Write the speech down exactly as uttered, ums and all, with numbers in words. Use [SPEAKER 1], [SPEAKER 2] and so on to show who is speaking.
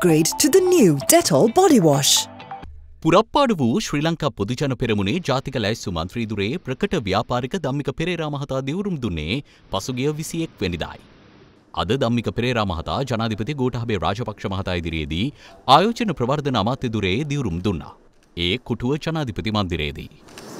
[SPEAKER 1] Upgrade to the new Dettol body wash.
[SPEAKER 2] පුරප්පාඩු වූ ශ්‍රී ලංකා පොදුජන පෙරමුණේ ජාතික ලැයිස්තු මන්ත්‍රී දුරේ ප්‍රකට ව්‍යාපාරික ධම්මික පෙරේරා මහතා දිවුරුම් දුන්නේ පසුගිය විසිඑක් වෙනිදායි. අද ධම්මික පෙරේරා මහතා ජනාධිපති ගෝඨාභය රාජපක්ෂ මහතා ඉදිරියේදී ආයෝජන ප්‍රවර්ධන අමාත්‍ය දුරේ දිවුරුම් දුන්නා. ඒ කුටුව ජනාධිපති මන්දිරයේදී.